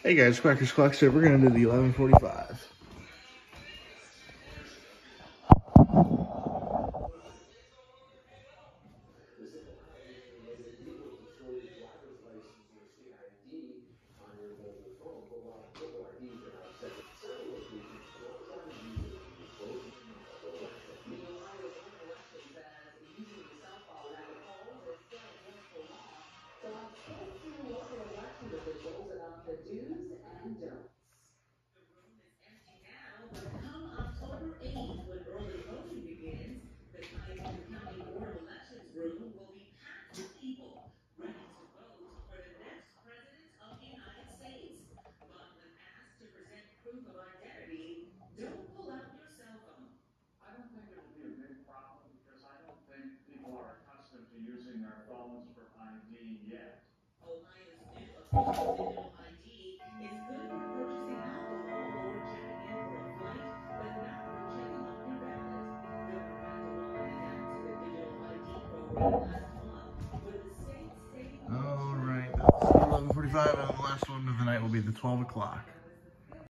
Hey guys, Quackers Clock, so we're going to do the 11:45. So I've spoke to local election officials about the do's and don'ts. The room is empty now, but come October 8th, when early voting begins, the Cuyahoga County Board of Elections room will be packed with people ready to vote for the next president of the United States. But when asked to present proof of identity, don't pull out your cell phone. I don't think it'll be a big problem because I don't think people are accustomed to using their phones for ID yet. Ohio's new official digital ID is good for purchasing alcohol or checking in for a flight, but not for checking off your ballot. Governor Mike DeWine announced the digital ID program last month, with the state saving. All right, that's 11:45, and the last one of the night will be the 12 o'clock.